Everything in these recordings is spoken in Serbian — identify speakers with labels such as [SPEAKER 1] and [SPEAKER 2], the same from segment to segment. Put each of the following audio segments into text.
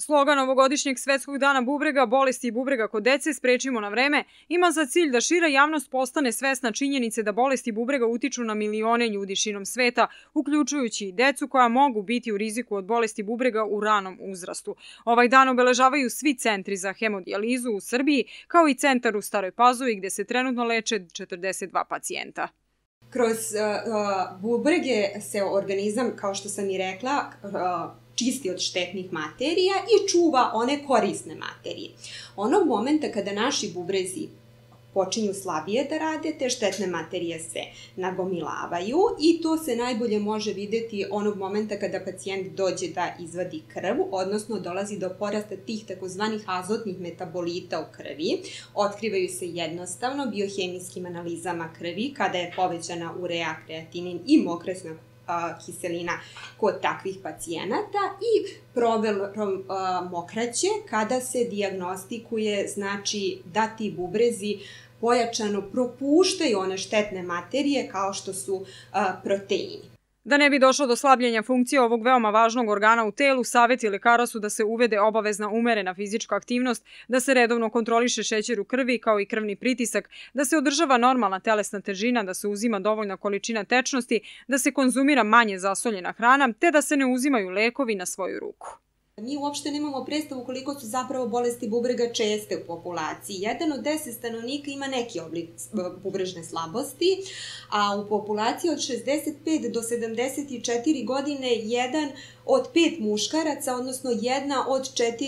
[SPEAKER 1] Slogan ovogodišnjeg Svetskog dana bubrega, bolesti i bubrega kod dece sprečimo na vreme, ima za cilj da šira javnost postane svesna činjenice da bolesti bubrega utiču na milione ljudi širom sveta, uključujući i decu koja mogu biti u riziku od bolesti bubrega u ranom uzrastu. Ovaj dan obeležavaju svi centri za hemodijalizu u Srbiji, kao i centar u Staroj Pazovi gde se trenutno leče 42 pacijenta.
[SPEAKER 2] Kroz bubrege se organizam, kao što sam i rekla, čisti od štetnih materija i čuva one korisne materije. Onog momenta kada naši bubrezi počinju slabije da rade, te štetne materije se nagomilavaju i to se najbolje može videti onog momenta kada pacijent dođe da izvadi krv, odnosno dolazi do porasta tih takozvanih azotnih metabolita u krvi. Otkrivaju se jednostavno biohemijskim analizama krvi kada je povećana urea, kreatinin i mokresna kiselina kod takvih pacijenata i proverom mokraće kada se dijagnostikuje, znači da ti bubrezi pojačano propuštaju one štetne materije kao što su proteini.
[SPEAKER 1] Da ne bi došlo do slabljenja funkcije ovog veoma važnog organa u telu, saveti lekara su da se uvede obavezna umerena fizička aktivnost, da se redovno kontroliše šećer u krvi kao i krvni pritisak, da se održava normalna telesna težina, da se uzima dovoljna količina tečnosti, da se konzumira manje zasoljena hrana, te da se ne uzimaju lekovi na svoju ruku.
[SPEAKER 2] Mi uopšte nemamo predstavu koliko su zapravo bolesti bubrega česte u populaciji. 1 od 10 stanovnika ima neki oblik bubrežne slabosti, a u populaciji od 65 do 74 godine 1 od 5 muškaraca, odnosno 1 od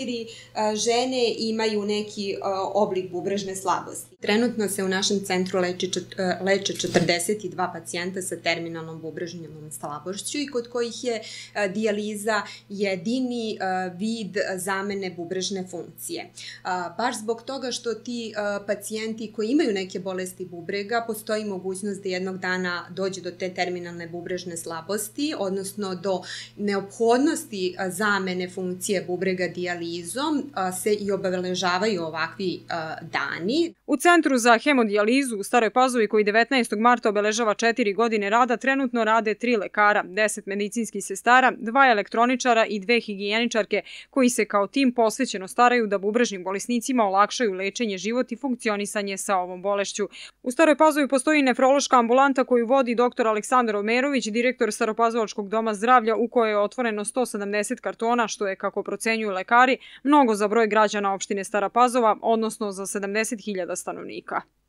[SPEAKER 2] 4 žene imaju neki oblik bubrežne slabosti. Trenutno se u našem centru leče 42 pacijenta sa terminalnom bubrežnom slabošću i kod kojih je dijaliza jedini vid zamene bubrežne funkcije. Baš zbog toga što ti pacijenti koji imaju neke bolesti bubrega, postoji mogućnost da jednog dana dođe do te terminalne bubrežne slabosti, odnosno do neophodnosti zamene funkcije bubrega dijalizom se i obeležavaju ovakvi dani.
[SPEAKER 1] U Centru za hemodijalizu u Staroj Pazovi, koji 19. marta obeležava 4 godine rada, trenutno rade 3 lekara, 10 medicinskih sestara, 2 elektroničara i 2 higijeničarke, koji se kao tim posvećeno staraju da bubrežnim bolesnicima olakšaju lečenje, život i funkcionisanje sa ovom bolešću. U Staroj Pazovi postoji nefrološka ambulanta koju vodi dr. Aleksandar Omerović, direktor Staropazovačkog doma zdravlja, u kojoj je otvoreno 170 kartona, što je, kako procenjuju lekari, mnogo za broj građana opštine Stara Pazova, odnosno za 70.000 stanovnika.